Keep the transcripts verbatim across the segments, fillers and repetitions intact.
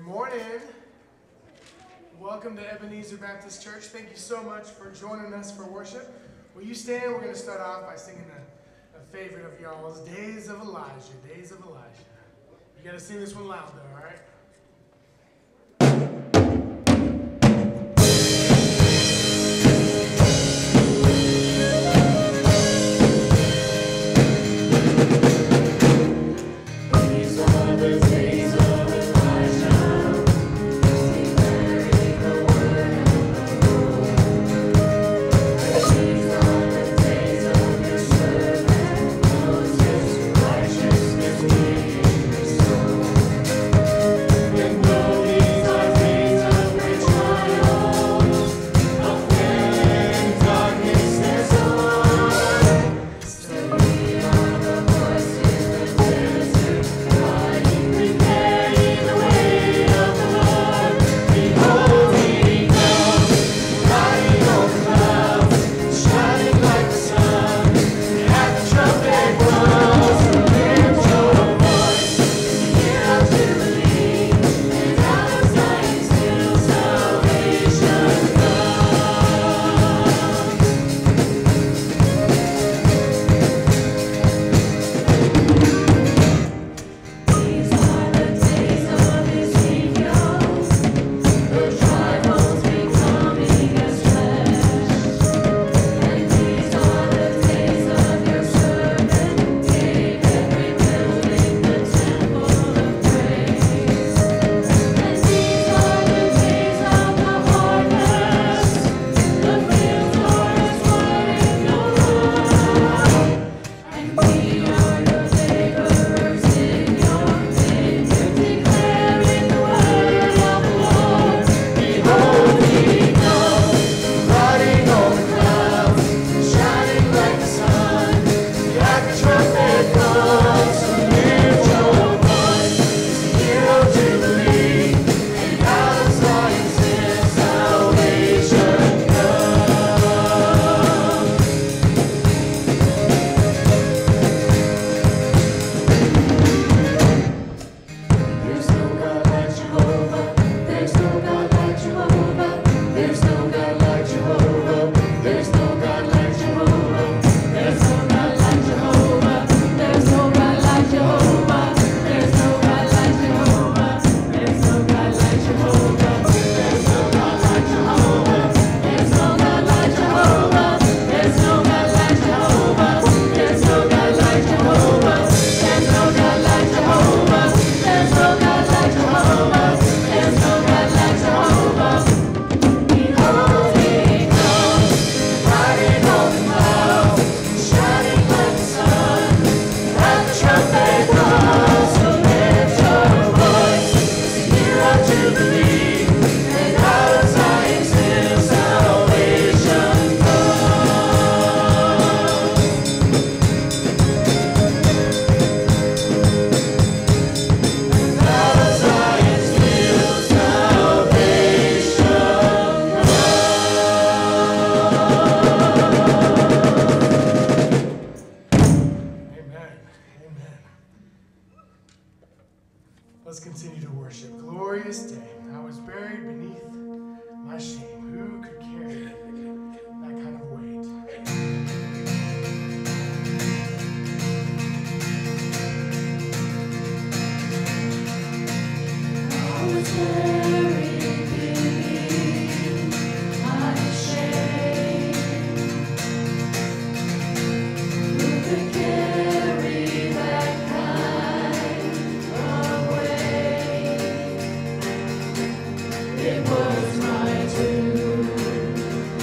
Good morning. Welcome to Ebenezer Baptist Church. Thank you so much for joining us for worship. Will you stand? We're going to start off by singing a, a favorite of y'all's, Days of Elijah, Days of Elijah. You got to sing this one loud though, all right? It was my tune.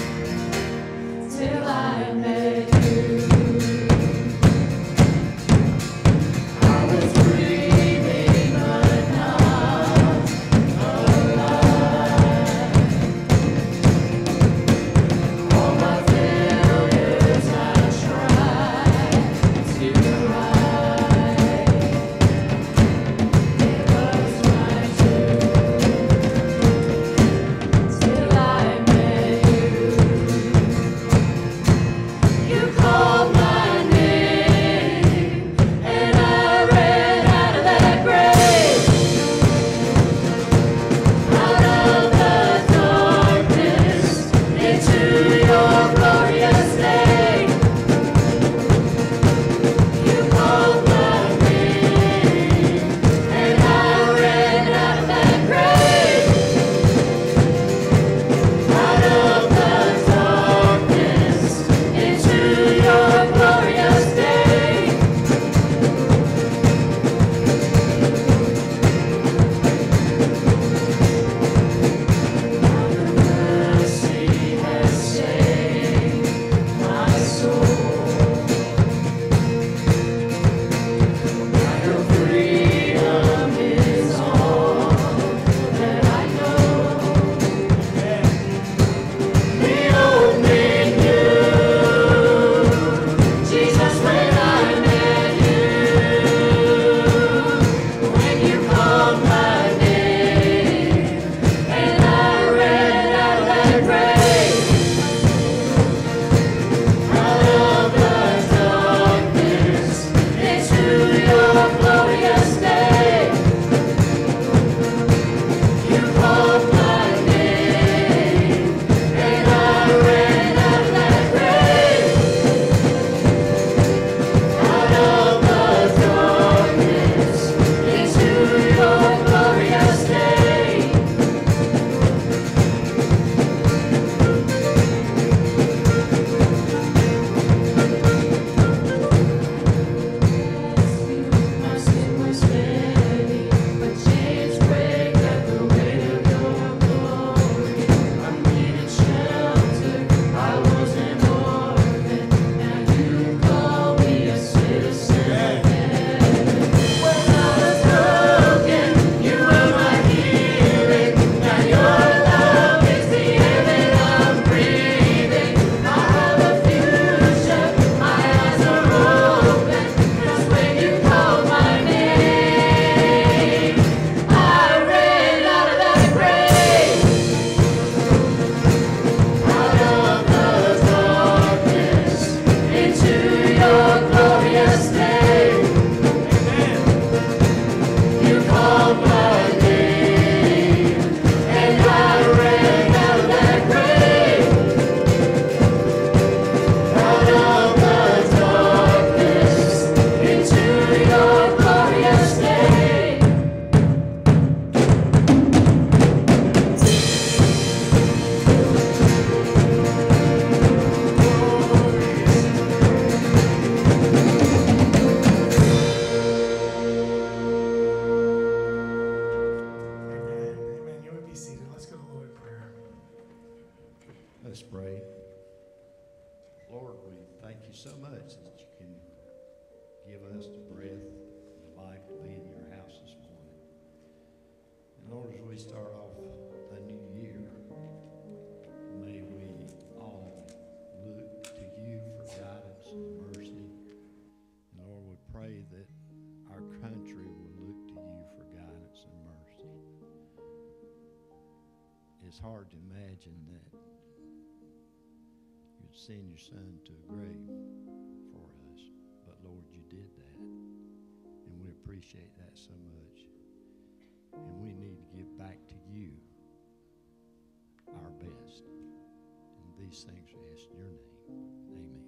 It's hard to imagine that you'd send your son to a grave for us. But Lord, you did that. And we appreciate that so much. And we need to give back to you our best. And these things we ask in your name. Amen.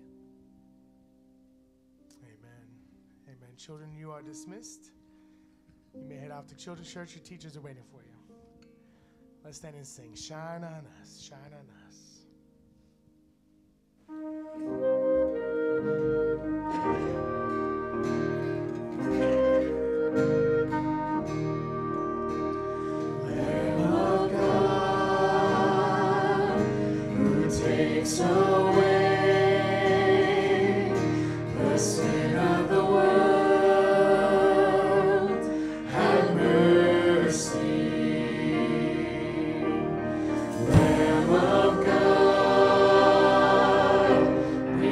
Amen. Amen. Children, you are dismissed. You may head off to children's church. Your teachers are waiting for you. Let's stand and sing. Shine on us. Shine on us. Lamb of God, who takes away the sin of the world, have mercy. Lamb of God, we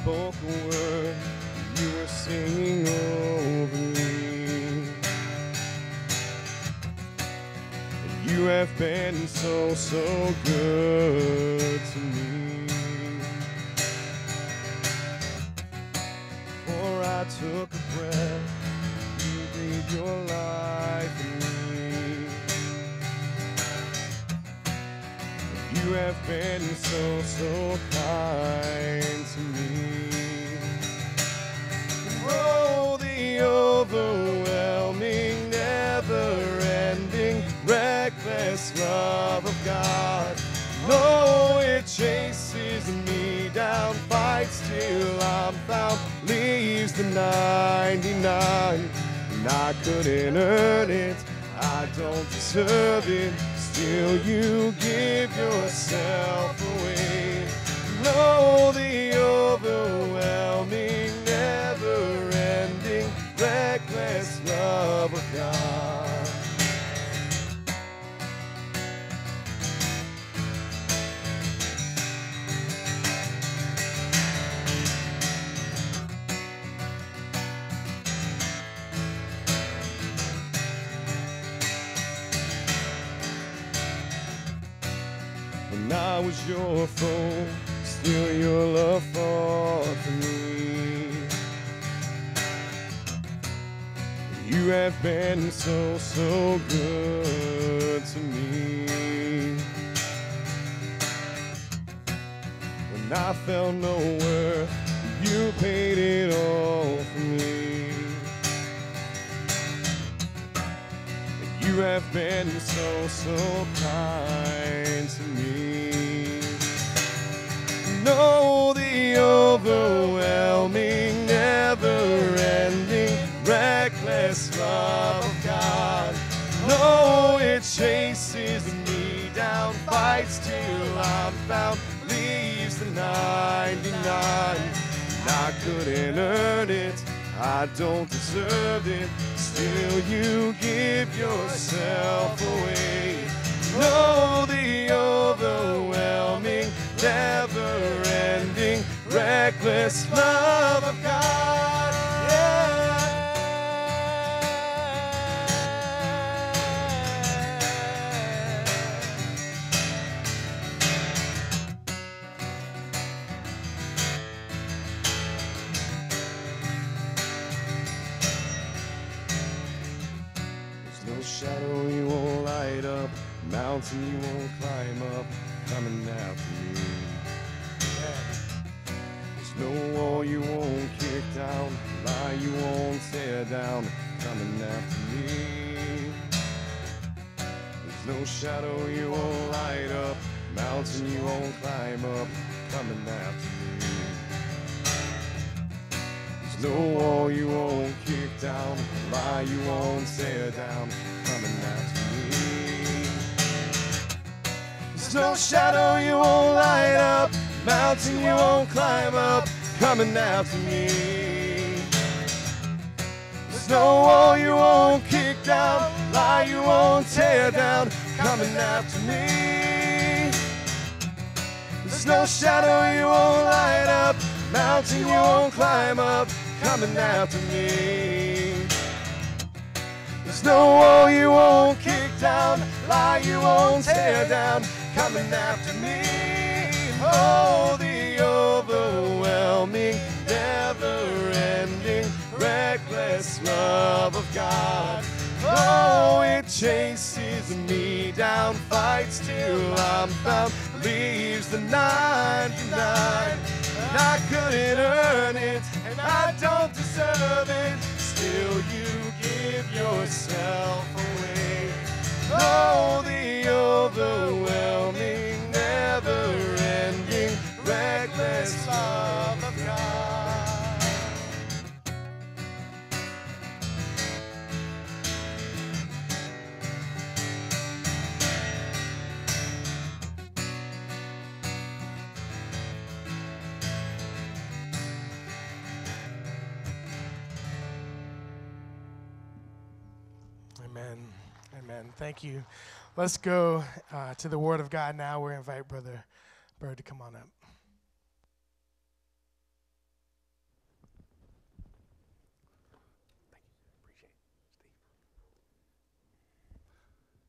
spoke a word, you were singing over me. You have been so, so good to me. For I took a breath, you breathed your life in me. You have been so, so kind to me. Oh, the overwhelming, never-ending, reckless love of God. No, it chases me down, fights till I'm found, leaves the ninety-nine. And I couldn't earn it, I don't deserve it, still you give yourself away. No, the overwhelming, never-ending, reckless love of God. When I was your foe, still your love fought for me. You have been so, so good to me. When I felt no worth, you paid it all for me. You have been so, so kind to me. No, the overwhelming, never-ending, reckless love of God. No, it chases me down, fights till I'm found, leaves the ninety-nine. And I couldn't earn it, I don't deserve it, still you give yourself away. No, the overwhelming, never-ending, reckless love of God. Yeah. There's no shadow you won't light up, mountain you won't climb up, coming after me. There's no wall you won't kick down, lie you won't tear down, coming after me. There's no shadow you won't light up, mountain you won't climb up, coming after me. There's no wall you won't kick down, lie you won't tear down, coming after me. There's no shadow you won't light up, mountain you won't climb up, coming after me. There's no wall you won't kick down, lie you won't tear down, coming after me. There's no shadow you won't light up, mountain you won't climb up, coming after me. There's no wall you won't kick down, lie you won't tear down, coming after me. Oh, the overwhelming, never-ending, reckless love of God. Oh, it chases me down, fights till I'm found, leaves the ninety-nine. And I couldn't earn it, and I don't deserve it, still you give yourself away. Oh, the overwhelming, never-ending, reckless love of God. Amen. Amen. Thank you. Let's go uh, to the Word of God now. We're going to invite Brother Bird to come on up.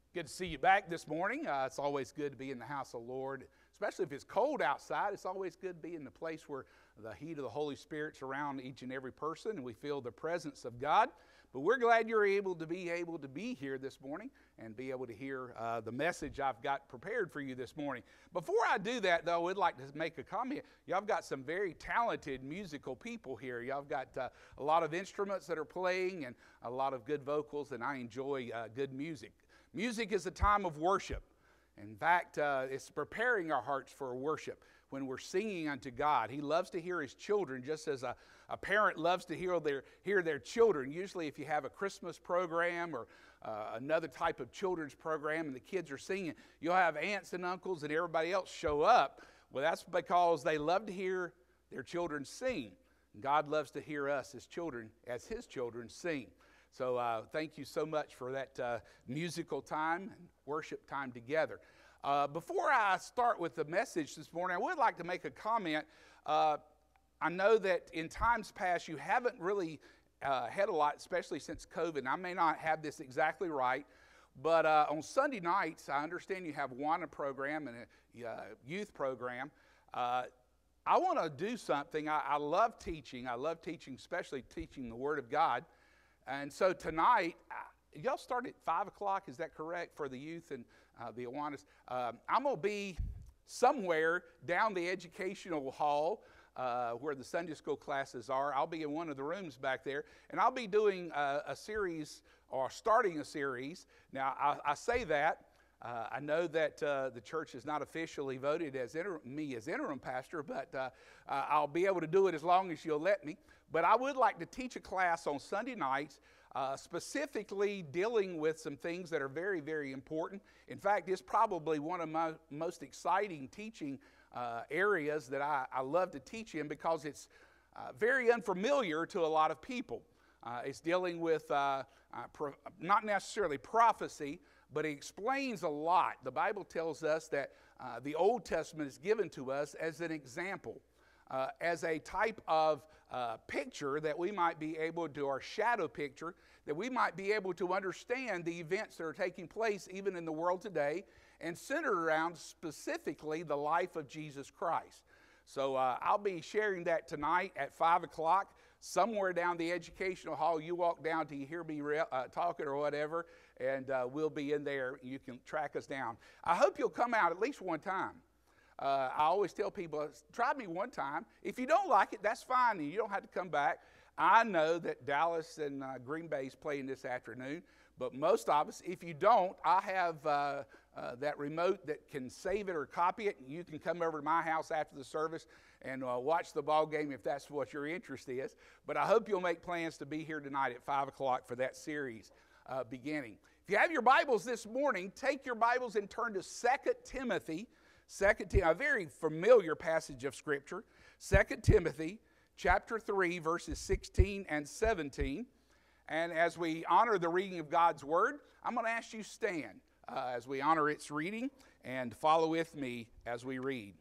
Good to see you back this morning. Uh, it's always good to be in the house of the Lord, especially if it's cold outside. It's always good to be in the place where the heat of the Holy Spirit's around each and every person, and we feel the presence of God. But we're glad you're able to be able to be here this morning and be able to hear uh, the message I've got prepared for you this morning. Before I do that, though, I'd like to make a comment. Y'all got some very talented musical people here. Y'all got uh, a lot of instruments that are playing and a lot of good vocals, and I enjoy uh, good music. Music is a time of worship. In fact, uh, it's preparing our hearts for worship when we're singing unto God. He loves to hear his children just as a, a parent loves to hear their, hear their children. Usually if you have a Christmas program or uh, another type of children's program and the kids are singing, you'll have aunts and uncles and everybody else show up. Well, that's because they love to hear their children sing. God loves to hear us as children, as his children sing. So uh, thank you so much for that uh, musical time and worship time together. Uh, before I start with the message this morning, I would like to make a comment. Uh, I know that in times past you haven't really uh, had a lot, especially since COVID. I may not have this exactly right, but uh, on Sunday nights, I understand you have one program and a uh, youth program. Uh, I want to do something. I, I love teaching. I love teaching, especially teaching the Word of God. And so tonight, y'all start at five o'clock, is that correct, for the youth and uh, the Awanas? Um, I'm going to be somewhere down the educational hall uh, where the Sunday school classes are. I'll be in one of the rooms back there, and I'll be doing a, a series, or starting a series. Now, I, I say that. Uh, I know that uh, the church has not officially voted as inter- me as interim pastor, but uh, uh, I'll be able to do it as long as you'll let me. But I would like to teach a class on Sunday nights, uh, specifically dealing with some things that are very, very important. In fact, it's probably one of my most exciting teaching uh, areas that I, I love to teach in because it's uh, very unfamiliar to a lot of people. Uh, it's dealing with uh, uh, pro- not necessarily prophecy, but it explains a lot. The Bible tells us that uh, the Old Testament is given to us as an example, uh, as a type of uh, picture that we might be able to, or shadow picture, that we might be able to understand the events that are taking place even in the world today and centered around specifically the life of Jesus Christ. So uh, I'll be sharing that tonight at five o'clock. Somewhere down the educational hall, you walk down till you hear me re- uh, talking or whatever, and uh, we'll be in there. You can track us down. I hope you'll come out at least one time. Uh, I always tell people, try me one time. If you don't like it, that's fine, and you don't have to come back. I know that Dallas and uh, Green Bay is playing this afternoon, but most of us, if you don't, I have uh, uh, that remote that can save it or copy it, and you can come over to my house after the service and uh, watch the ball game if that's what your interest is. But I hope you'll make plans to be here tonight at five o'clock for that series uh, beginning. If you have your Bibles this morning, take your Bibles and turn to Second Timothy, Second Timothy, a very familiar passage of Scripture, Second Timothy chapter three, verses sixteen and seventeen. And as we honor the reading of God's Word, I'm going to ask you to stand uh, as we honor its reading and follow with me as we read.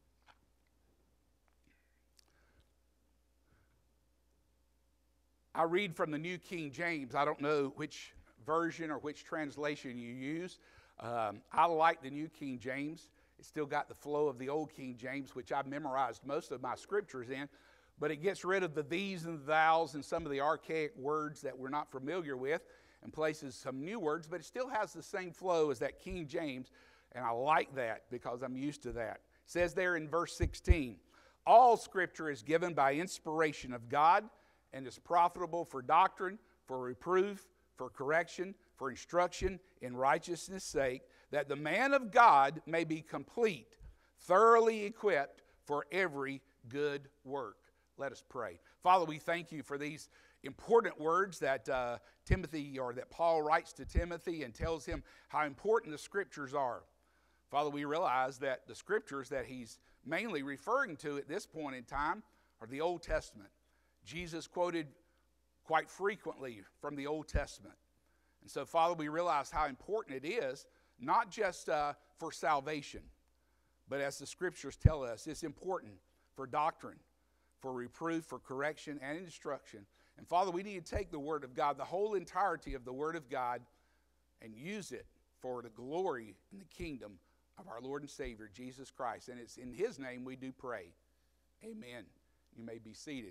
I read from the New King James. I don't know which version or which translation you use. Um, I like the New King James. It's still got the flow of the Old King James, which I've memorized most of my scriptures in. But it gets rid of the these and the thous and some of the archaic words that we're not familiar with and places some new words, but it still has the same flow as that King James, and I like that because I'm used to that. It says there in verse sixteen, all Scripture is given by inspiration of God and is profitable for doctrine, for reproof, for correction, for instruction in righteousness' sake, that the man of God may be complete, thoroughly equipped for every good work. Let us pray. Father, we thank you for these important words that uh, Timothy, or that Paul writes to Timothy and tells him how important the Scriptures are. Father, we realize that the Scriptures that he's mainly referring to at this point in time are the Old Testament. Jesus quoted quite frequently from the Old Testament. And so, Father, we realize how important it is, not just uh, for salvation, but as the Scriptures tell us, it's important for doctrine, for reproof, for correction, and instruction. And Father, we need to take the Word of God, the whole entirety of the Word of God, and use it for the glory and the kingdom of our Lord and Savior, Jesus Christ. And it's in his name we do pray. Amen. You may be seated.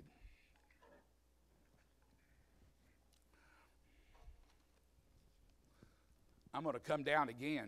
I'm going to come down again.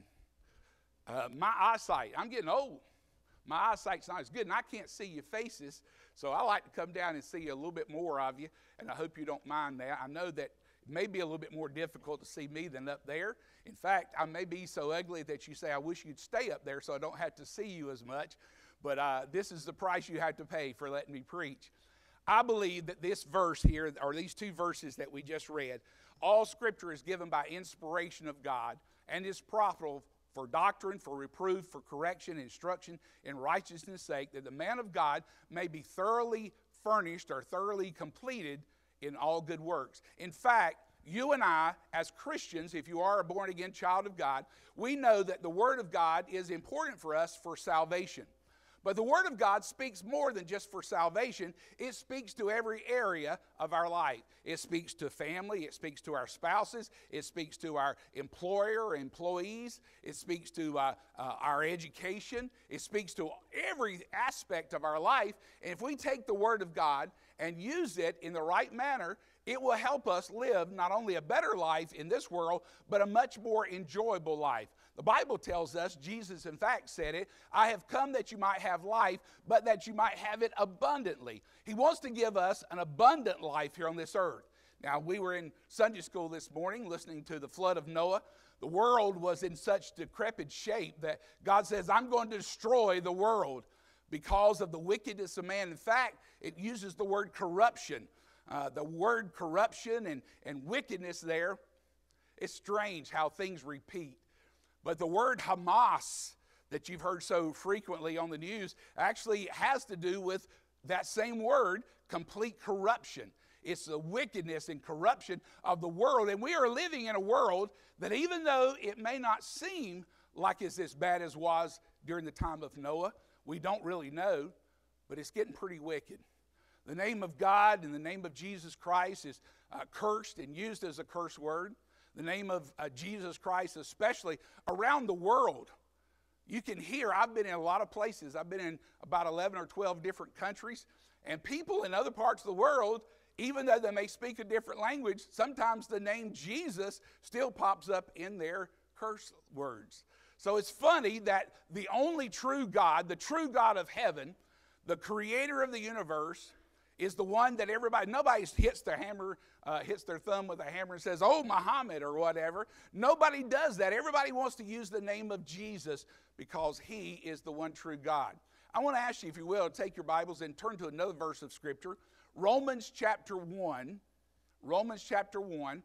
Uh, my eyesight, I'm getting old. My eyesight's not as good, and I can't see your faces, so I like to come down and see a little bit more of you, and I hope you don't mind that. I know that it may be a little bit more difficult to see me than up there. In fact, I may be so ugly that you say, I wish you'd stay up there so I don't have to see you as much, but uh, this is the price you have to pay for letting me preach. I believe that this verse here, or these two verses that we just read, all Scripture is given by inspiration of God and is profitable for doctrine, for reproof, for correction, instruction in righteousness' sake, that the man of God may be thoroughly furnished or thoroughly completed in all good works. In fact, you and I, as Christians, if you are a born-again child of God, we know that the Word of God is important for us for salvation. But the Word of God speaks more than just for salvation. It speaks to every area of our life. It speaks to family. It speaks to our spouses. It speaks to our employer or employees. It speaks to uh, uh, our education. It speaks to every aspect of our life. And if we take the Word of God and use it in the right manner, it will help us live not only a better life in this world, but a much more enjoyable life. The Bible tells us, Jesus in fact said it, I have come that you might have life, but that you might have it abundantly. He wants to give us an abundant life here on this earth. Now, we were in Sunday school this morning listening to the flood of Noah. The world was in such decrepit shape that God says, I'm going to destroy the world because of the wickedness of man. In fact, it uses the word corruption. Uh, the word corruption and, and wickedness there, it's strange how things repeat. But the word Hamas that you've heard so frequently on the news actually has to do with that same word, complete corruption. It's the wickedness and corruption of the world. And we are living in a world that even though it may not seem like it's as bad as was during the time of Noah, we don't really know, but it's getting pretty wicked. The name of God and the name of Jesus Christ is uh, cursed and used as a curse word. The name of uh, Jesus Christ, especially around the world. You can hear, I've been in a lot of places. I've been in about eleven or twelve different countries. And people in other parts of the world, even though they may speak a different language, sometimes the name Jesus still pops up in their curse words. So it's funny that the only true God, the true God of heaven, the creator of the universe, is the one that everybody, nobody hits their hammer, uh, hits their thumb with a hammer and says, oh, Muhammad or whatever. Nobody does that. Everybody wants to use the name of Jesus because he is the one true God. I want to ask you, if you will, take your Bibles and turn to another verse of Scripture. Romans chapter one. Romans chapter one.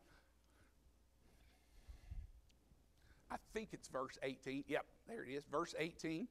I think it's verse eighteen. Yep, there it is, verse eighteen.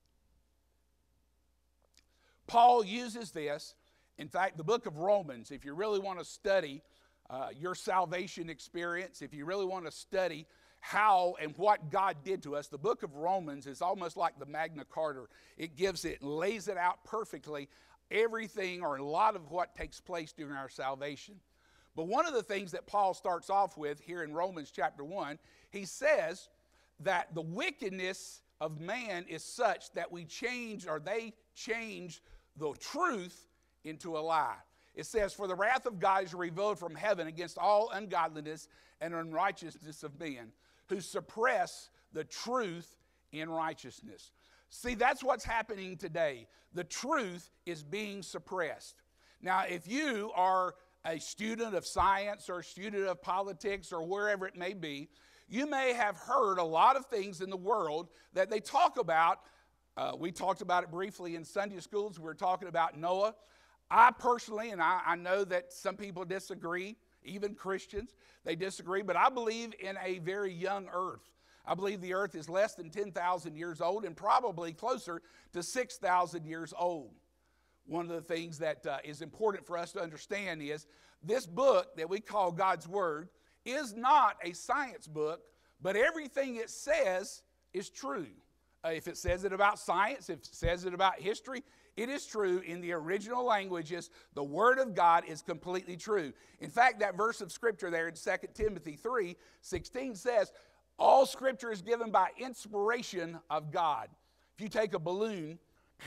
Paul uses this. In fact, the book of Romans, if you really want to study uh, your salvation experience, if you really want to study how and what God did to us, the book of Romans is almost like the Magna Carta. It gives it, lays it out perfectly, everything or a lot of what takes place during our salvation. But one of the things that Paul starts off with here in Romans chapter one, he says that the wickedness of man is such that we change, or they change the truth into a lie. It says, for the wrath of God is revealed from heaven against all ungodliness and unrighteousness of men, who suppress the truth in righteousness. See, that's what's happening today. The truth is being suppressed. Now, if you are a student of science or a student of politics or wherever it may be, you may have heard a lot of things in the world that they talk about. Uh, we talked about it briefly in Sunday schools. We were talking about Noah. I personally, and I, I know that some people disagree, even Christians, they disagree, but I believe in a very young earth. I believe the earth is less than ten thousand years old and probably closer to six thousand years old. One of the things that uh, is important for us to understand is this book that we call God's Word is not a science book, but everything it says is true. Uh, if it says it about science, if it says it about history, it is true in the original languages. The Word of God is completely true. In fact, that verse of Scripture there in Second Timothy three sixteen says, All Scripture is given by inspiration of God. If you take a balloon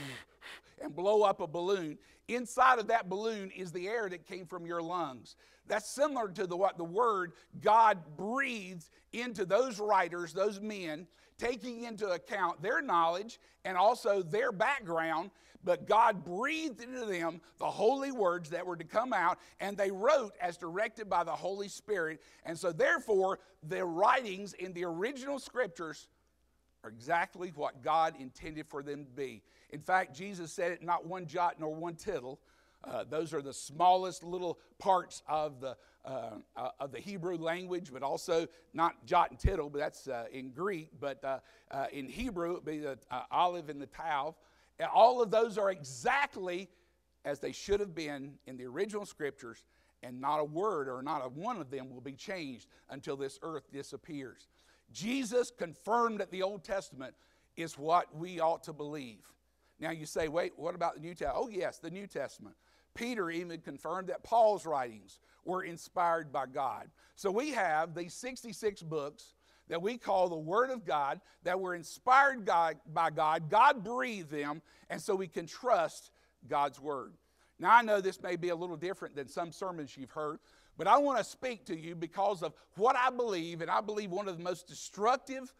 and blow up a balloon, inside of that balloon is the air that came from your lungs. That's similar to the, what the word God breathed into those writers, those men, taking into account their knowledge and also their background. But God breathed into them the holy words that were to come out, and they wrote as directed by the Holy Spirit. And so therefore, the writings in the original Scriptures are exactly what God intended for them to be. In fact, Jesus said it, not one jot nor one tittle. Uh, those are the smallest little parts of the uh, uh, of the Hebrew language, but also not jot and tittle, but that's uh, in Greek. But uh, uh, in Hebrew, it would be the uh, olive and the tav. And all of those are exactly as they should have been in the original Scriptures, and not a word or not a one of them will be changed until this earth disappears. Jesus confirmed that the Old Testament is what we ought to believe. Now you say, wait, what about the New Testament? Oh yes, the New Testament. Peter even confirmed that Paul's writings were inspired by God. So we have these sixty-six books that we call the Word of God, that were inspired by God. God breathed them, and so we can trust God's Word. Now I know this may be a little different than some sermons you've heard, but I want to speak to you because of what I believe, and I believe one of the most destructive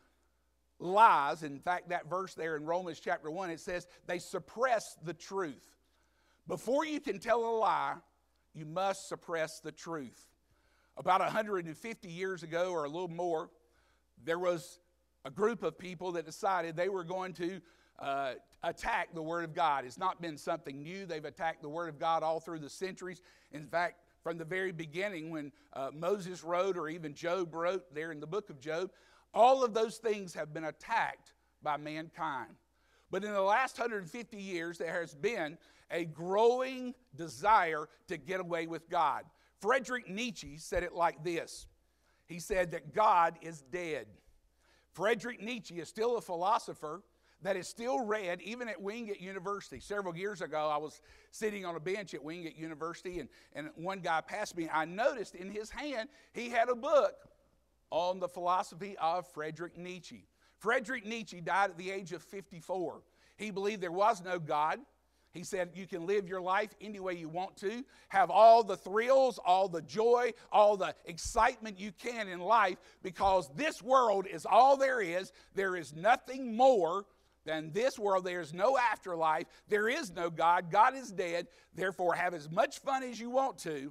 lies. In fact, that verse there in Romans chapter one, it says they suppress the truth. Before you can tell a lie, you must suppress the truth. About one hundred fifty years ago or a little more, there was a group of people that decided they were going to uh, attack the Word of God. It's not been something new. They've attacked the Word of God all through the centuries. In fact, from the very beginning when uh, Moses wrote, or even Job wrote there in the book of Job, all of those things have been attacked by mankind. But in the last one hundred fifty years, there has been a growing desire to get away with God. Friedrich Nietzsche said it like this. He said that God is dead. Friedrich Nietzsche is still a philosopher that is still read even at Wingate University. Several years ago, I was sitting on a bench at Wingate University, and, and one guy passed me. I noticed in his hand, he had a book on the philosophy of Friedrich Nietzsche. Friedrich Nietzsche died at the age of fifty-four. He believed there was no God. He said you can live your life any way you want to, have all the thrills, all the joy, all the excitement you can in life, because this world is all there is. There is nothing more than this world. There is no afterlife. There is no God. God is dead. Therefore, have as much fun as you want to.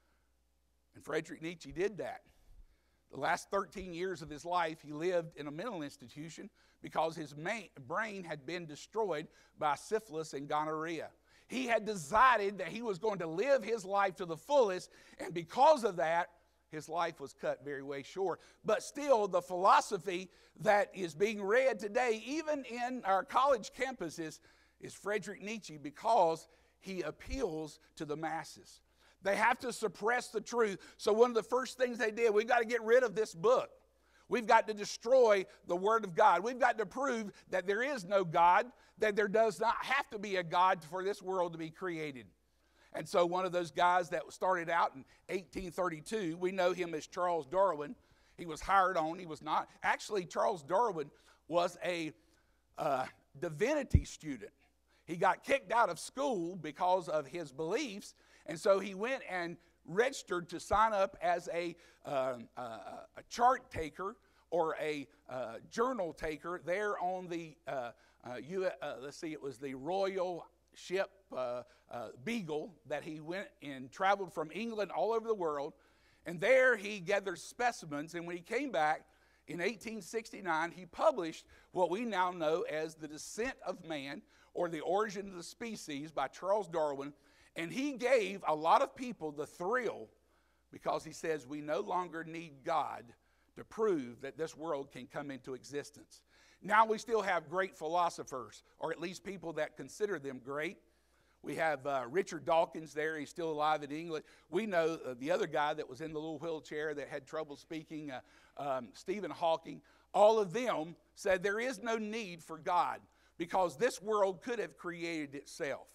And Friedrich Nietzsche did that. The last thirteen years of his life, he lived in a mental institution because his main, brain had been destroyed by syphilis and gonorrhea. He had decided that he was going to live his life to the fullest, and because of that, his life was cut very way short. But still, the philosophy that is being read today, even in our college campuses, is Friedrich Nietzsche, because he appeals to the masses. They have to suppress the truth. So one of the first things they did, we've got to get rid of this book. We've got to destroy the Word of God. We've got to prove that there is no God, that there does not have to be a God for this world to be created. And so one of those guys that started out in eighteen thirty-two, we know him as Charles Darwin. He was hired on. He was not. Actually, Charles Darwin was a uh, divinity student. He got kicked out of school because of his beliefs, and so he went and registered to sign up as a, uh, uh, a chart taker or a uh, journal taker there on the, uh, uh, U, uh, let's see, it was the Royal Ship uh, uh, Beagle that he went and traveled from England all over the world. And there he gathered specimens, and when he came back in eighteen sixty-nine, he published what we now know as The Descent of Man, or The Origin of the Species by Charles Darwin. And he gave a lot of people the thrill, because he says we no longer need God to prove that this world can come into existence. Now we still have great philosophers, or at least people that consider them great. We have uh, Richard Dawkins there. He's still alive in England. We know uh, the other guy that was in the little wheelchair that had trouble speaking, uh, um, Stephen Hawking. All of them said there is no need for God, because this world could have created itself.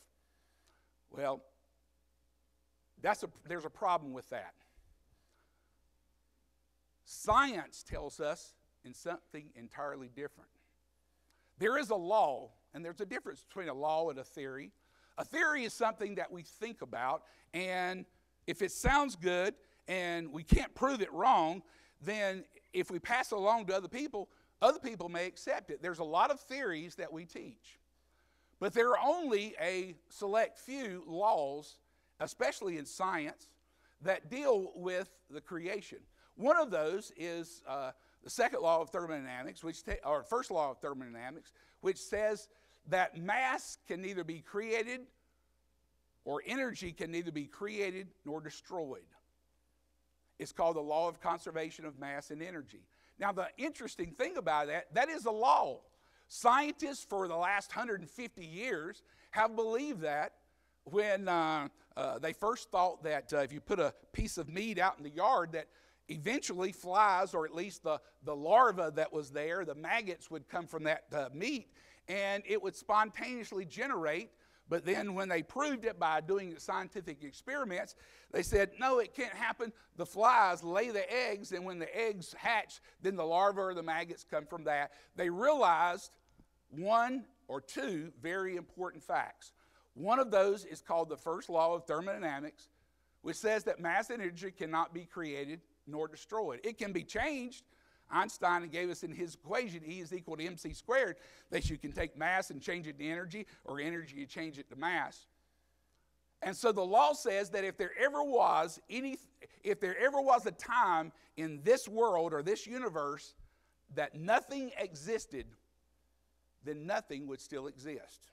Well, That's a, there's a problem with that. Science tells us in something entirely different. There is a law, and there's a difference between a law and a theory. A theory is something that we think about, and if it sounds good and we can't prove it wrong, then if we pass it along to other people, other people may accept it. There's a lot of theories that we teach, but there are only a select few laws, especially in science, that deal with the creation. One of those is uh, the second law of thermodynamics, which ta- or first law of thermodynamics, which says that mass can neither be created or energy can neither be created nor destroyed. It's called the law of conservation of mass and energy. Now, the interesting thing about that, that is a law. Scientists for the last one hundred fifty years have believed that when uh, uh, they first thought that uh, if you put a piece of meat out in the yard, that eventually flies, or at least the, the larva that was there, the maggots would come from that uh, meat, and it would spontaneously generate. But then when they proved it by doing scientific experiments, they said, no, it can't happen. The flies lay the eggs, and when the eggs hatch, then the larvae or the maggots come from that. They realized one or two very important facts. One of those is called the first law of thermodynamics, which says that mass and energy cannot be created nor destroyed. It can be changed. Einstein gave us in his equation, E is equal to mc squared, that you can take mass and change it to energy, or energy and change it to mass. And so the law says that if there ever was any, if there ever was a time in this world or this universe that nothing existed, then nothing would still exist.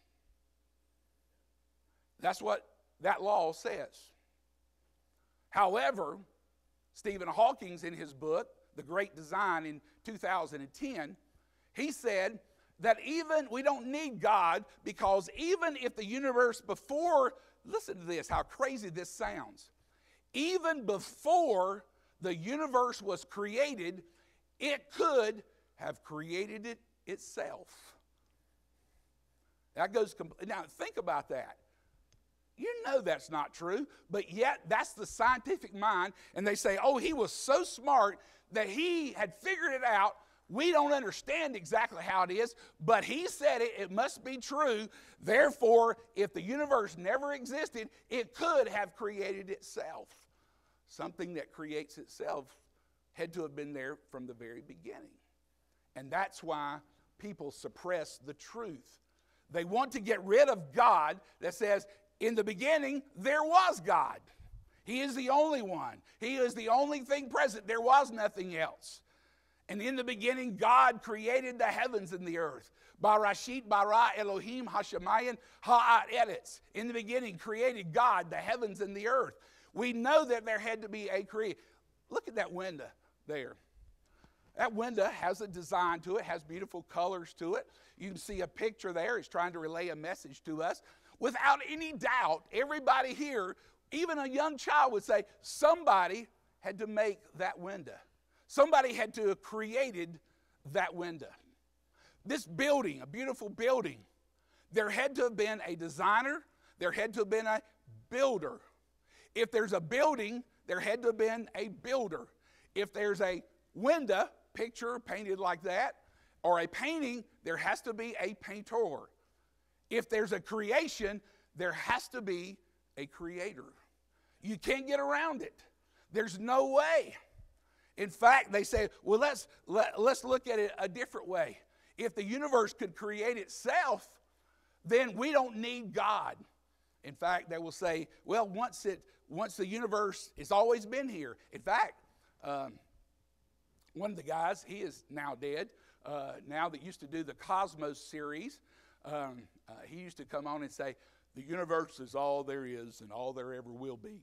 That's what that law says. However, Stephen Hawking, in his book, The Great Design, in two thousand ten, he said that even we don't need God, because even if the universe before, listen to this, how crazy this sounds, even before the universe was created, it could have created it itself. That goes, now think about that. You know that's not true, but yet that's the scientific mind, and they say, oh, he was so smart that he had figured it out. We don't understand exactly how it is, but he said it, it must be true. Therefore, if the universe never existed, it could have created itself. Something that creates itself had to have been there from the very beginning. And that's why people suppress the truth. They want to get rid of God that says, in the beginning, there was God. He is the only one. He is the only thing present. There was nothing else. And in the beginning, God created the heavens and the earth. Barashit bara Elohim hashemayim ha'aretz. In the beginning, created God the heavens and the earth. We know that there had to be a creator. Look at that window there. That window has a design to it, has beautiful colors to it. You can see a picture there. It's trying to relay a message to us. Without any doubt, everybody here, even a young child, would say somebody had to make that window. Somebody had to have created that window. This building, a beautiful building, there had to have been a designer. There had to have been a builder. If there's a building, there had to have been a builder. If there's a window, picture painted like that, or a painting, there has to be a painter. If there's a creation, there has to be a creator. You can't get around it. There's no way. In fact, they say, well, let's, let, let's look at it a different way. If the universe could create itself, then we don't need God. In fact, they will say, well, once, it, once the universe has always been here. In fact, um, one of the guys, he is now dead, uh, now that used to do the Cosmos series, um, uh, he used to come on and say, the universe is all there is and all there ever will be.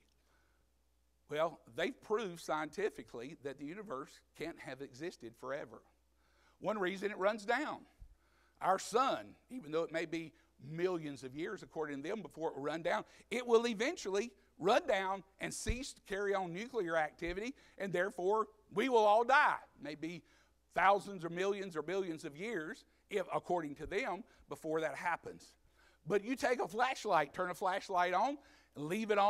Well, they've proved scientifically that the universe can't have existed forever. One reason, it runs down. Our sun, even though it may be millions of years according to them before it will run down, it will eventually run down and cease to carry on nuclear activity, and therefore we will all die. Maybe thousands or millions or billions of years, if, according to them, before that happens. But you take a flashlight, turn a flashlight on, leave it on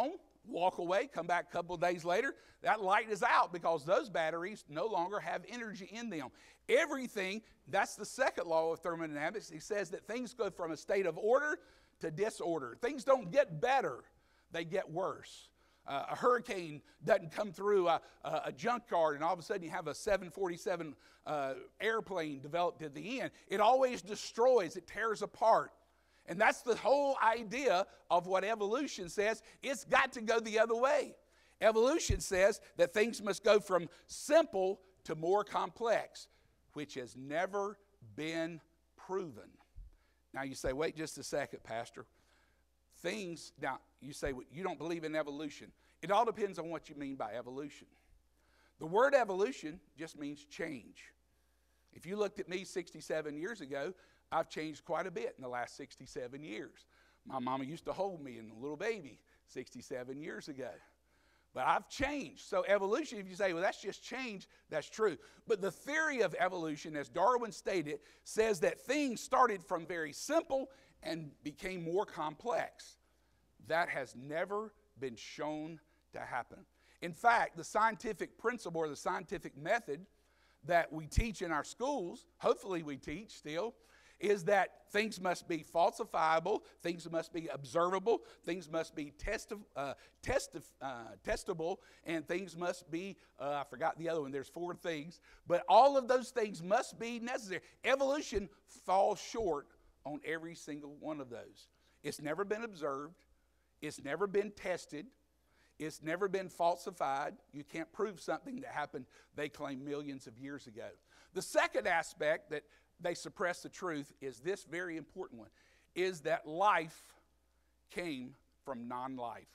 walk away, come back a couple of days later, that light is out because those batteries no longer have energy in them. Everything, that's the second law of thermodynamics. It says that things go from a state of order to disorder. Things don't get better, they get worse. Uh, a hurricane doesn't come through a, a, a junkyard and all of a sudden you have a seven forty-seven uh, airplane developed at the end. It always destroys, it tears apart. And that's the whole idea of what evolution says. It's got to go the other way. Evolution says that things must go from simple to more complex, which has never been proven. Now you say, wait just a second, Pastor. Things, now you say, well, you don't believe in evolution. It all depends on what you mean by evolution. The word evolution just means change. If you looked at me sixty-seven years ago, I've changed quite a bit in the last sixty-seven years. My mama used to hold me in a little baby sixty-seven years ago. But I've changed. So evolution, if you say, well, that's just change, that's true. But the theory of evolution, as Darwin stated, says that things started from very simple and became more complex. That has never been shown to happen. In fact, the scientific principle or the scientific method that we teach in our schools, hopefully we teach still, is that things must be falsifiable, things must be observable, things must be testi uh, testi uh, testable, and things must be, uh, I forgot the other one, there's four things, but all of those things must be necessary. Evolution falls short on every single one of those. It's never been observed, it's never been tested, it's never been falsified. You can't prove something that happened, they claim, millions of years ago. The second aspect that they suppress the truth is this very important one, is that life came from non-life.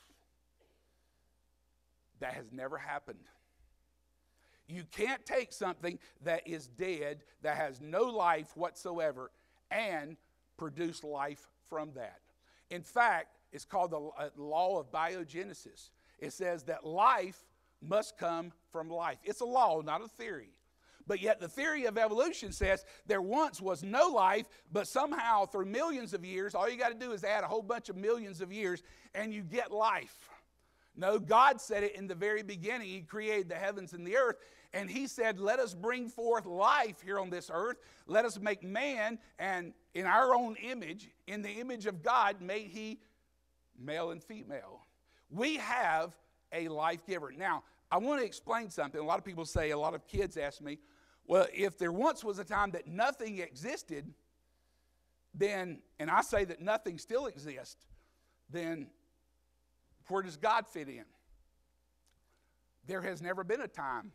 That has never happened. You can't take something that is dead, that has no life whatsoever, and produce life from that. In fact, it's called the uh, law of biogenesis. It says that life must come from life. It's a law, not a theory. But yet the theory of evolution says there once was no life, but somehow through millions of years, all you got to do is add a whole bunch of millions of years and you get life. No, God said it in the very beginning. He created the heavens and the earth, and he said, let us bring forth life here on this earth. Let us make man, and in our own image, in the image of God, made he male and female. We have a life giver. Now, I want to explain something. A lot of people say, a lot of kids ask me, well, if there once was a time that nothing existed, then, and I say that nothing still exists, then where does God fit in? There has never been a time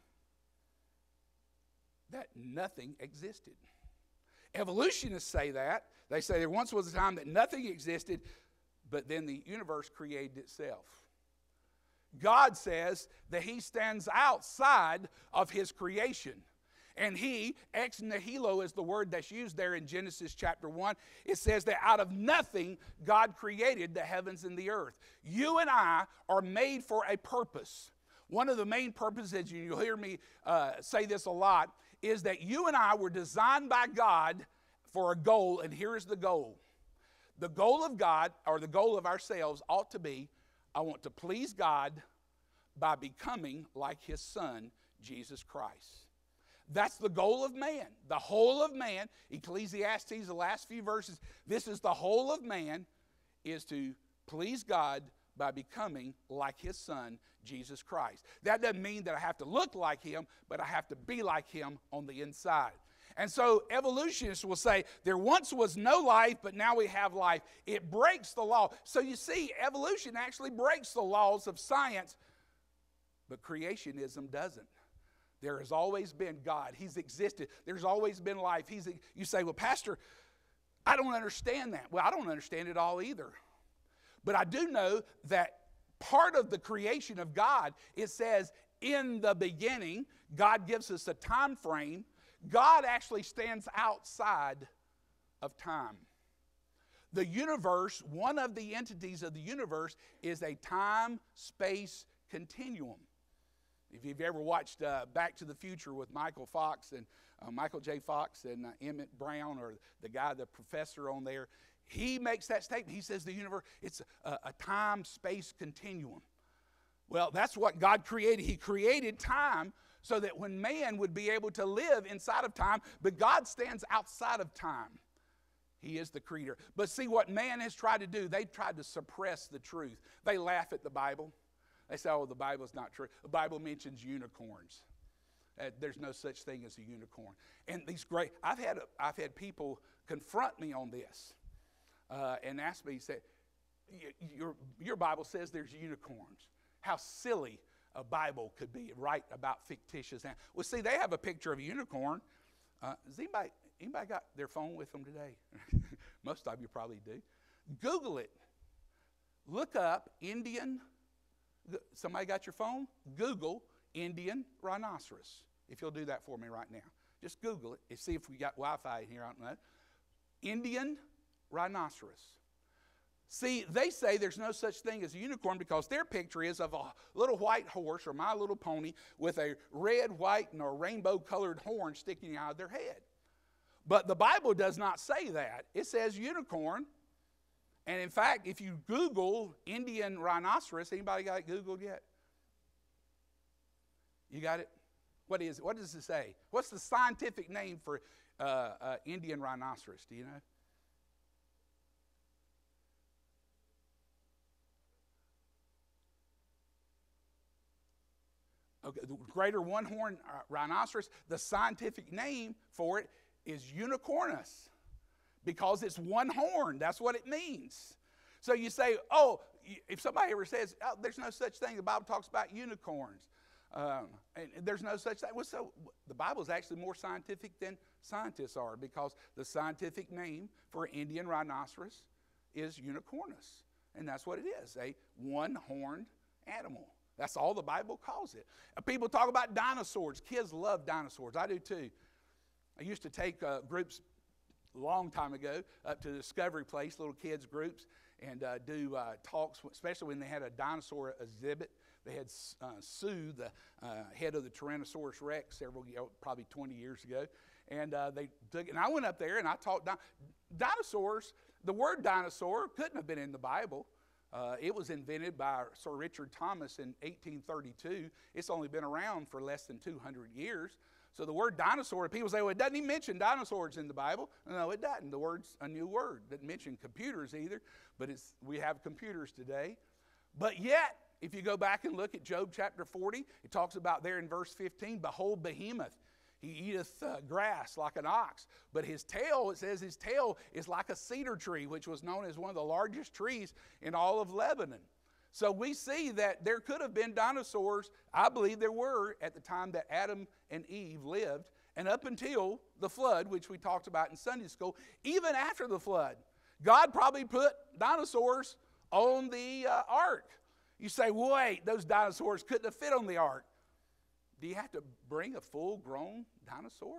that nothing existed. Evolutionists say that. They say there once was a time that nothing existed, but then the universe created itself. God says that he stands outside of his creation. And he, ex nihilo is the word that's used there in Genesis chapter one. It says that out of nothing, God created the heavens and the earth. You and I are made for a purpose. One of the main purposes, and you'll hear me uh, say this a lot, is that you and I were designed by God for a goal, and here is the goal. The goal of God, or the goal of ourselves, ought to be, I want to please God by becoming like his son, Jesus Christ. That's the goal of man, the whole of man. Ecclesiastes, the last few verses, this is the whole of man, is to please God by becoming like his son, Jesus Christ. That doesn't mean that I have to look like him, but I have to be like him on the inside. And so evolutionists will say, there once was no life, but now we have life. It breaks the law. So you see, evolution actually breaks the laws of science, but creationism doesn't. There has always been God. He's existed. There's always been life. He's, you say, well, Pastor, I don't understand that. Well, I don't understand it all either. But I do know that part of the creation of God, it says, in the beginning, God gives us a time frame. God actually stands outside of time. The universe, one of the entities of the universe, is a time-space continuum. If you've ever watched uh, Back to the Future with Michael Fox and uh, Michael J. Fox and uh, Emmett Brown, or the guy, the professor on there, he makes that statement. He says the universe, it's a, a time-space continuum. Well, that's what God created. He created time so that when man would be able to live inside of time, but God stands outside of time. He is the creator. But see what man has tried to do, they've tried to suppress the truth. They laugh at the Bible. They say, oh, the Bible's not true. The Bible mentions unicorns. Uh, there's no such thing as a unicorn. And these great, I've had, I've had people confront me on this uh, and ask me, say, your, your Bible says there's unicorns. How silly a Bible could be right about fictitious animals. Well, see, they have a picture of a unicorn. Uh, does anybody, anybody got their phone with them today? Most of you probably do. Google it. Look up Indian, somebody got your phone? Google Indian rhinoceros. If you'll do that for me right now. Just Google it and see if we got Wi-Fi in here. I don't know. Indian rhinoceros. See, they say there's no such thing as a unicorn because their picture is of a little white horse or My Little Pony with a red, white, and a rainbow-colored horn sticking out of their head. But the Bible does not say that. It says unicorn. And in fact, if you Google Indian rhinoceros, anybody got it Googled yet? You got it? What is it? What does it say? What's the scientific name for uh, uh, Indian rhinoceros? Do you know? Okay, the greater one-horned uh, rhinoceros, the scientific name for it is unicornus because it's one horn. That's what it means. So you say, oh, if somebody ever says, oh, there's no such thing, the Bible talks about unicorns. Um, and there's no such thing. Well, so the Bible is actually more scientific than scientists are because the scientific name for Indian rhinoceros is unicornus. And that's what it is, a one-horned animal. That's all the Bible calls it. People talk about dinosaurs. Kids love dinosaurs. I do too. I used to take uh, groups a long time ago up to the Discovery Place, little kids groups, and uh, do uh, talks, especially when they had a dinosaur exhibit. They had uh, Sue, the uh, head of the Tyrannosaurus Rex, several, you know, probably twenty years ago, and uh, they took. And I went up there and I taught di- dinosaurs. The word dinosaur couldn't have been in the Bible. Uh, it was invented by Sir Richard Thomas in eighteen thirty-two. It's only been around for less than two hundred years. So the word dinosaur, people say, well, it doesn't even mention dinosaurs in the Bible. No, it doesn't. The word's a new word. It doesn't mention computers either, but it's, we have computers today. But yet, if you go back and look at Job chapter forty, it talks about there in verse fifteen, behold, behemoth. He eateth uh, grass like an ox, but his tail, it says his tail is like a cedar tree, which was known as one of the largest trees in all of Lebanon. So we see that there could have been dinosaurs. I believe there were at the time that Adam and Eve lived, and up until the flood, which we talked about in Sunday school, even after the flood, God probably put dinosaurs on the uh, ark. You say, wait, those dinosaurs couldn't have fit on the ark. Do you have to bring a full-grown dinosaur?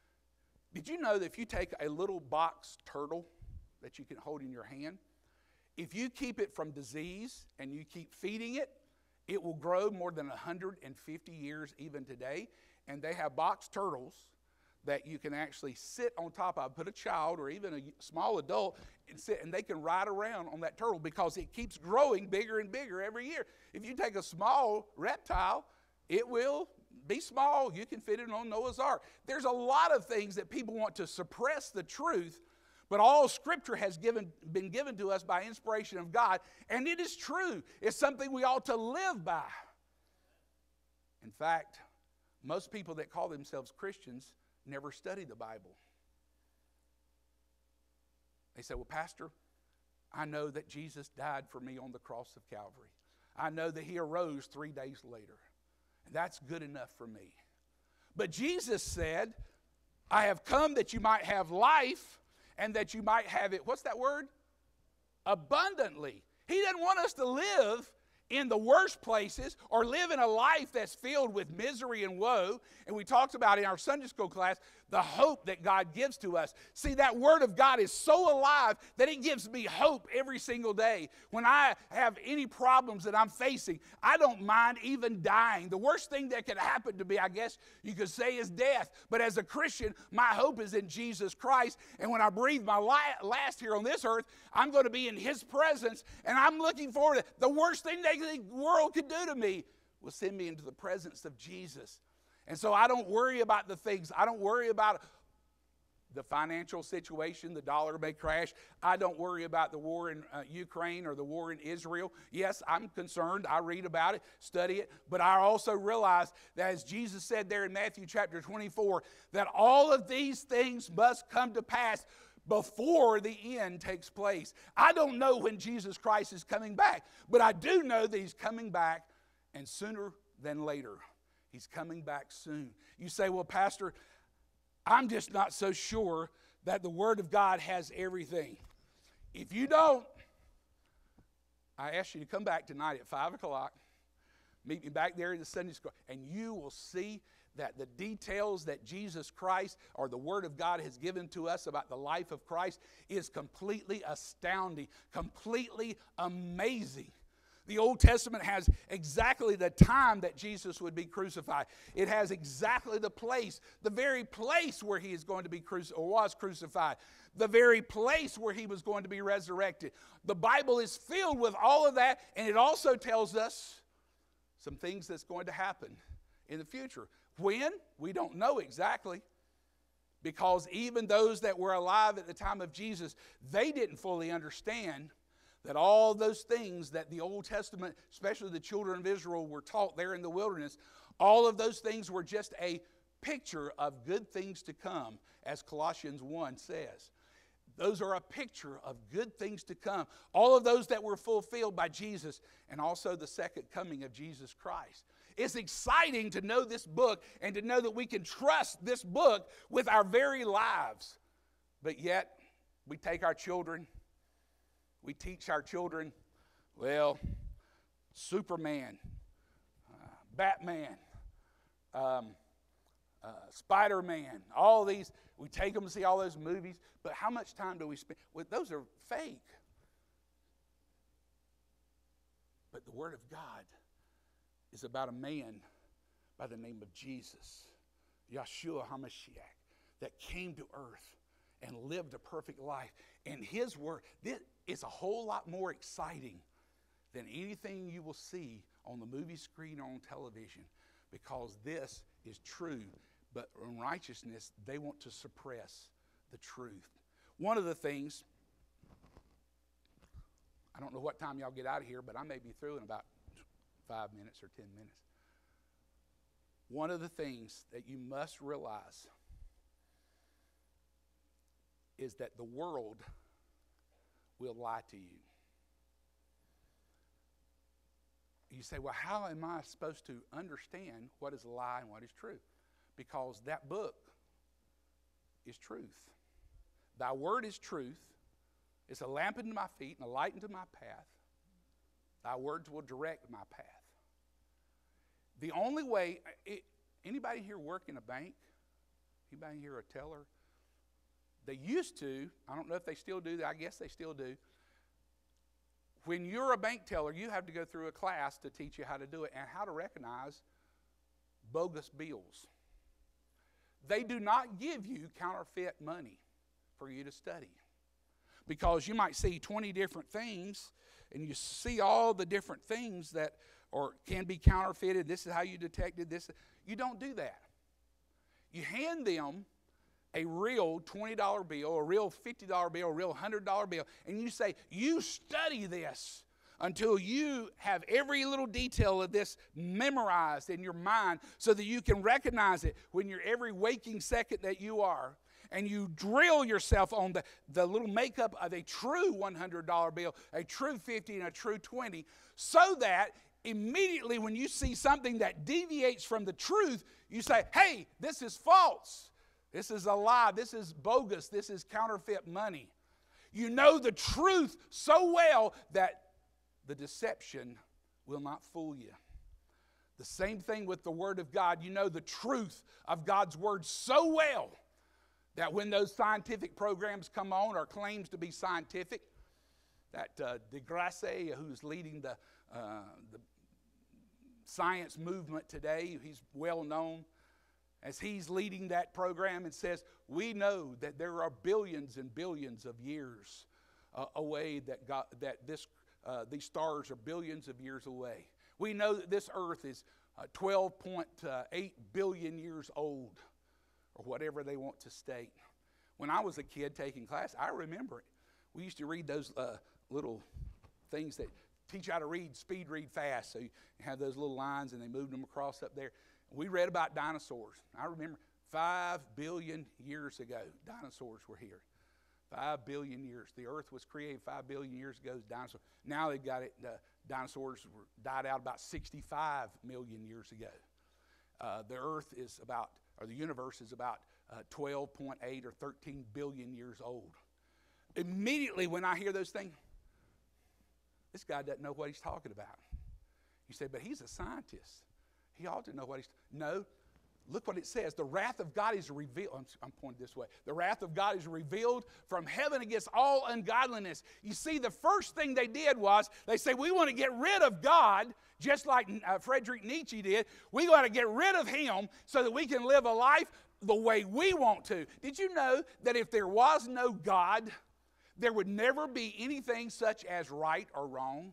Did you know that if you take a little box turtle that you can hold in your hand, if you keep it from disease and you keep feeding it, it will grow more than one hundred fifty years even today. And they have box turtles that you can actually sit on top of, put a child or even a small adult and sit, and they can ride around on that turtle because it keeps growing bigger and bigger every year. If you take a small reptile, it will be small. You can fit it on Noah's Ark. There's a lot of things that people want to suppress the truth, but all Scripture has given, been given to us by inspiration of God, and it is true. It's something we ought to live by. In fact, most people that call themselves Christians never study the Bible. They say, well, Pastor, I know that Jesus died for me on the cross of Calvary. I know that he arose three days later. And that's good enough for me. But Jesus said, I have come that you might have life and that you might have it, what's that word? Abundantly. He doesn't want us to live in the worst places or live in a life that's filled with misery and woe. And we talked about in our Sunday school class the hope that God gives to us. See, that Word of God is so alive that it gives me hope every single day. When I have any problems that I'm facing, I don't mind even dying. The worst thing that could happen to me, I guess you could say, is death. But as a Christian, my hope is in Jesus Christ. And when I breathe my last here on this earth, I'm going to be in His presence. And I'm looking forward to it. The worst thing that the world could do to me will send me into the presence of Jesus. And so I don't worry about the things. I don't worry about the financial situation. The dollar may crash. I don't worry about the war in uh, Ukraine or the war in Israel. Yes, I'm concerned. I read about it, study it. But I also realize that as Jesus said there in Matthew chapter twenty-four, that all of these things must come to pass before the end takes place. I don't know when Jesus Christ is coming back, but I do know that He's coming back, and sooner than later. He's coming back soon. You say, well, Pastor, I'm just not so sure that the Word of God has everything. If you don't, I ask you to come back tonight at five o'clock. Meet me back there in the Sunday school, and you will see that the details that Jesus Christ or the Word of God has given to us about the life of Christ is completely astounding, completely amazing. The Old Testament has exactly the time that Jesus would be crucified. It has exactly the place, the very place where He is going to be crucified or was crucified, the very place where He was going to be resurrected. The Bible is filled with all of that, and it also tells us some things that's going to happen in the future. When? We don't know exactly, because even those that were alive at the time of Jesus, they didn't fully understand that all those things that the Old Testament, especially the children of Israel, were taught there in the wilderness, all of those things were just a picture of good things to come, as Colossians one says. Those are a picture of good things to come. All of those that were fulfilled by Jesus, and also the second coming of Jesus Christ. It's exciting to know this book and to know that we can trust this book with our very lives. But yet, we take our children, we teach our children, well, Superman, uh, Batman, um, uh, Spider-Man, all these, we take them to see all those movies, but how much time do we spend? Well, those are fake. But the Word of God is about a man by the name of Jesus, Yeshua HaMashiach, that came to earth and lived a perfect life. And His Word, this is a whole lot more exciting than anything you will see on the movie screen or on television, because this is true. But in righteousness, they want to suppress the truth. One of the things, I don't know what time y'all get out of here, but I may be through in about five minutes or ten minutes. One of the things that you must realize is that the world will lie to you. You say, well, how am I supposed to understand what is a lie and what is true? Because that book is truth. Thy word is truth. It's a lamp unto my feet and a light unto my path. Thy words will direct my path. The only way, it, anybody here work in a bank? Anybody here a teller? They used to, I don't know if they still do, I guess they still do. When you're a bank teller, you have to go through a class to teach you how to do it and how to recognize bogus bills. They do not give you counterfeit money for you to study, because you might see twenty different things and you see all the different things that or can be counterfeited. This is how you detected this. You don't do that. You hand them a real twenty dollar bill, a real fifty dollar bill, a real one hundred dollar bill, and you say, you study this until you have every little detail of this memorized in your mind so that you can recognize it when you're every waking second that you are. And you drill yourself on the, the little makeup of a true one hundred dollar bill, a true fifty and a true twenty, so that immediately when you see something that deviates from the truth, you say, hey, this is false. This is a lie. This is bogus. This is counterfeit money. You know the truth so well that the deception will not fool you. The same thing with the Word of God. You know the truth of God's Word so well That when those scientific programs come on, or claims to be scientific, that uh, deGrasse, who's leading the, uh, the science movement today, he's well known, as he's leading that program and says, we know that there are billions and billions of years uh, away, that, God, that this, uh, these stars are billions of years away. We know that this earth is uh, twelve point eight billion years old, or whatever they want to state. When I was a kid taking class, I remember it. We used to read those uh, little things that teach you how to read, speed read fast. So you have those little lines and they moved them across up there. We read about dinosaurs. I remember five billion years ago, dinosaurs were here. Five billion years. The earth was created five billion years ago. Dinosaurs. Now they've got it, uh, dinosaurs were, died out about sixty-five million years ago. Uh, the earth is about, or the universe is about uh, twelve point eight or thirteen billion years old. Immediately when I hear those things, this guy doesn't know what he's talking about. You say, but he's a scientist. He ought to know what he's, no. Look what it says. The wrath of God is revealed. I'm, I'm pointing this way. The wrath of God is revealed from heaven against all ungodliness. You see, the first thing they did was they say, we want to get rid of God, just like uh, Friedrich Nietzsche did. We want to get rid of him so that we can live a life the way we want to. Did you know that if there was no God, there would never be anything such as right or wrong?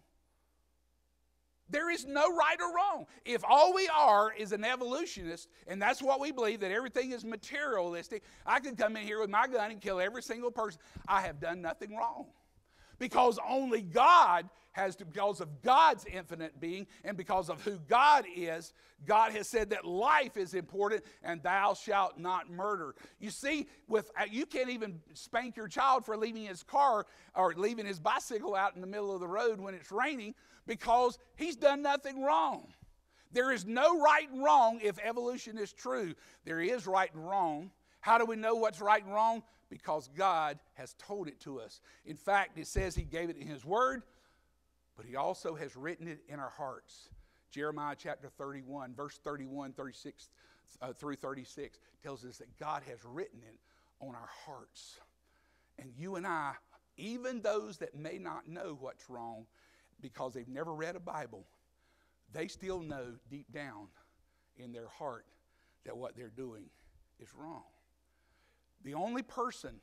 There is no right or wrong. If all we are is an evolutionist, and that's what we believe, that everything is materialistic, I could come in here with my gun and kill every single person. I have done nothing wrong. Because only God has to, because of God's infinite being and because of who God is, God has said that life is important and thou shalt not murder. You see, with you can't even spank your child for leaving his car or leaving his bicycle out in the middle of the road when it's raining because he's done nothing wrong. There is no right and wrong if evolution is true. There is right and wrong. How do we know what's right and wrong? Because God has told it to us. In fact, it says he gave it in his word, but he also has written it in our hearts. Jeremiah chapter thirty-one, verse thirty-one, thirty-six uh, through thirty-six tells us that God has written it on our hearts. And you and I, even those that may not know what's wrong because they've never read a Bible, they still know deep down in their heart that what they're doing is wrong. The only person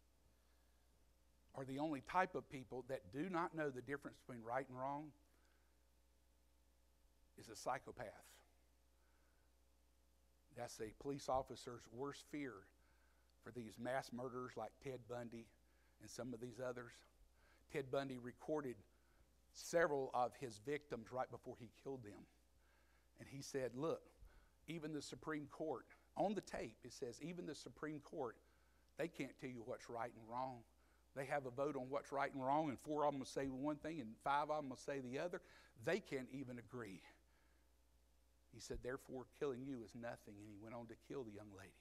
or the only type of people that do not know the difference between right and wrong is a psychopath. That's a police officer's worst fear for these mass murderers like Ted Bundy and some of these others. Ted Bundy recorded several of his victims right before he killed them. And he said, look, even the Supreme Court, on the tape, it says, even the Supreme Court, they can't tell you what's right and wrong. They have a vote on what's right and wrong, and four of them will say one thing, and five of them will say the other. They can't even agree. He said, therefore, killing you is nothing, and he went on to kill the young lady.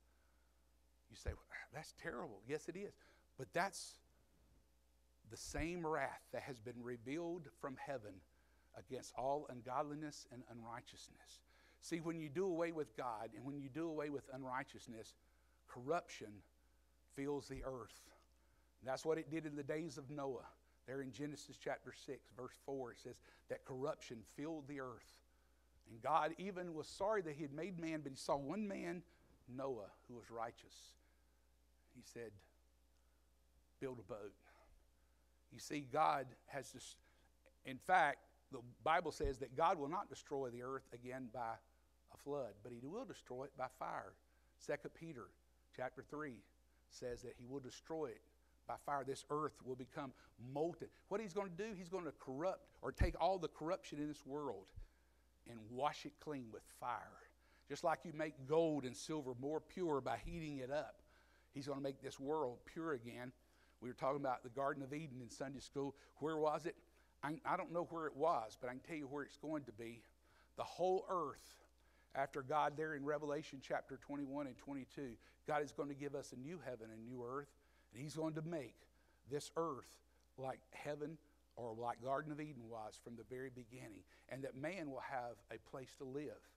You say, well, that's terrible. Yes, it is. But that's the same wrath that has been revealed from heaven against all ungodliness and unrighteousness. See, when you do away with God and when you do away with unrighteousness, corruption fills the earth. And that's what it did in the days of Noah. There in Genesis chapter six, verse four, it says that corruption filled the earth. And God even was sorry that he had made man, but he saw one man, Noah, who was righteous. He said, build a boat. You see, God has this, in fact, the Bible says that God will not destroy the earth again by a flood, but he will destroy it by fire. Second Peter chapter three says that he will destroy it by fire. This earth will become molten. What he's going to do, he's going to corrupt or take all the corruption in this world and wash it clean with fire. Just like you make gold and silver more pure by heating it up, he's going to make this world pure again. We were talking about the Garden of Eden in Sunday school. Where was it? I, I don't know where it was, but I can tell you where it's going to be. The whole earth, after God there in Revelation chapter twenty-one and twenty-two, God is going to give us a new heaven and new earth, and he's going to make this earth like heaven or like Garden of Eden was from the very beginning, and that man will have a place to live.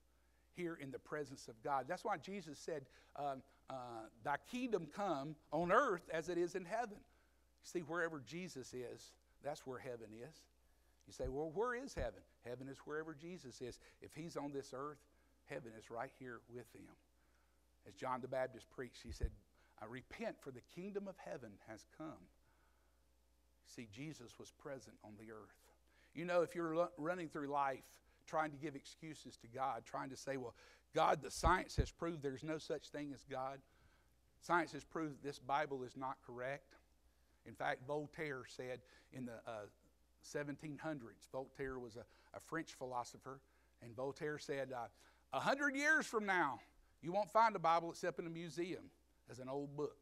here in the presence of God. That's why Jesus said, um, uh, thy kingdom come on earth as it is in heaven. You see, wherever Jesus is, that's where heaven is. You say, well, where is heaven? Heaven is wherever Jesus is. If he's on this earth, heaven is right here with him. As John the Baptist preached, he said, I repent, for the kingdom of heaven has come. See, Jesus was present on the earth. You know, if you're running through life trying to give excuses to God, trying to say, well, God, the science has proved there's no such thing as God. Science has proved this Bible is not correct. In fact, Voltaire said in the uh, seventeen hundreds, Voltaire was a, a French philosopher, and Voltaire said, uh, a hundred years from now, you won't find a Bible except in a museum as an old book.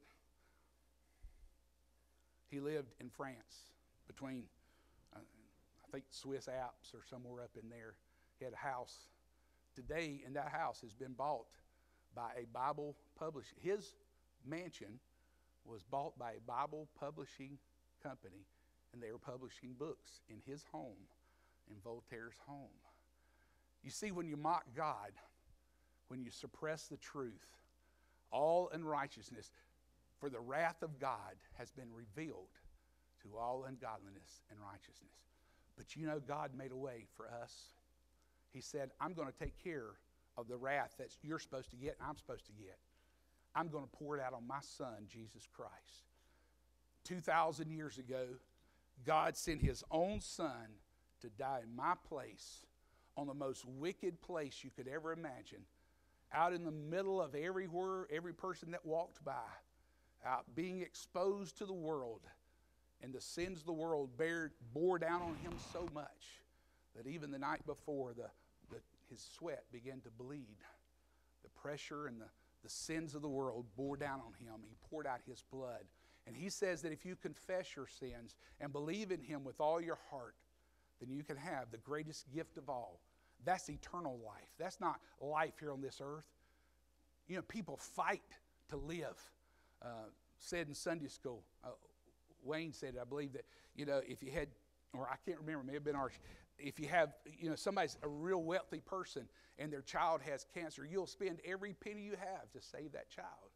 He lived in France between, uh, I think, Swiss Alps or somewhere up in there. He had a house. Today, and that house has been bought by a Bible publisher. His mansion was bought by a Bible publishing company, and they were publishing books in his home, in Voltaire's home. You see, when you mock God, when you suppress the truth, all unrighteousness, for the wrath of God has been revealed to all ungodliness and righteousness. But you know, God made a way for us. He said, I'm going to take care of the wrath that you're supposed to get and I'm supposed to get. I'm going to pour it out on my son, Jesus Christ. two thousand years ago, God sent his own son to die in my place on the most wicked place you could ever imagine, out in the middle of everywhere, every person that walked by, out being exposed to the world, and the sins of the world bare, bore down on him so much that even the night before, the, the, his sweat began to bleed. The pressure and the, the sins of the world bore down on him. He poured out his blood. And he says that if you confess your sins and believe in him with all your heart, then you can have the greatest gift of all. That's eternal life. That's not life here on this earth. You know, people fight to live. Uh, said in Sunday school, uh, Wayne said, I believe that, you know, if you had, or I can't remember, it may have been ours, if you have, you know, somebody's a real wealthy person and their child has cancer, you'll spend every penny you have to save that child.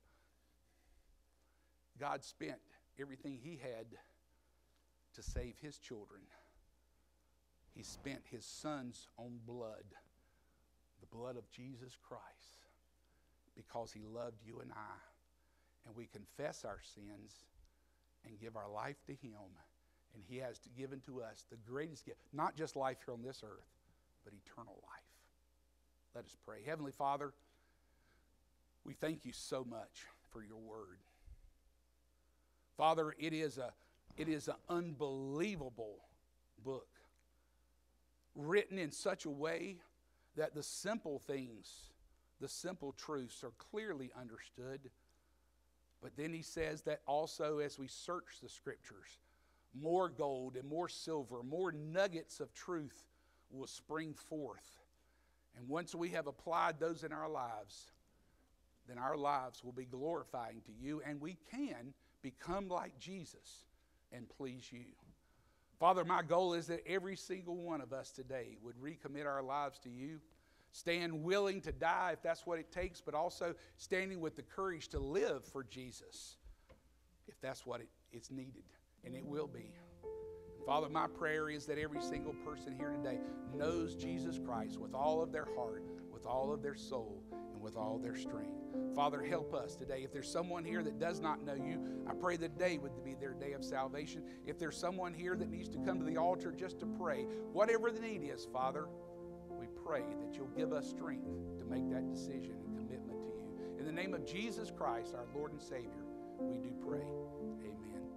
God spent everything he had to save his children. He spent his son's own blood, the blood of Jesus Christ, because he loved you and I. And we confess our sins and give our life to him. And he has given to us the greatest gift, not just life here on this earth, but eternal life. Let us pray. Heavenly Father, we thank you so much for your word. Father, it is a it is an unbelievable book, written in such a way that the simple things, the simple truths are clearly understood. But then he says that also as we search the scriptures, more gold and more silver, more nuggets of truth will spring forth. And once we have applied those in our lives, then our lives will be glorifying to you, and we can become like Jesus and please you. Father, my goal is that every single one of us today would recommit our lives to you, stand willing to die if that's what it takes, but also standing with the courage to live for Jesus if that's what it, it's needed, and it will be. Father, my prayer is that every single person here today knows Jesus Christ with all of their heart, with all of their soul, and with all their strength. Father, help us today. If there's someone here that does not know you, I pray that today would be their day of salvation. If there's someone here that needs to come to the altar just to pray, whatever the need is, Father, we pray that you'll give us strength to make that decision and commitment to you. In the name of Jesus Christ, our Lord and Savior, we do pray. Amen.